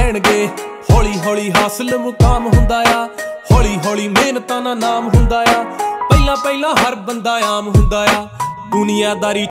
ਪੈਣਗੇ। ਹੌਲੀ ਹੌਲੀ ਹਾਸਲ ਮੁਕਾਮ ਹੁੰਦਾ ਆ, ਹੌਲੀ ਹੌਲੀ ਮਿਹਨਤਾਂ ਦਾ ਨਾਮ ਹੁੰਦਾ ਆ। ਪਹਿਲਾਂ ਪਹਿਲਾਂ ਹਰ ਬੰਦਾ ਆਮ ਹੁੰਦਾ ਆ, ਦੁਨੀਆਦਾਰੀ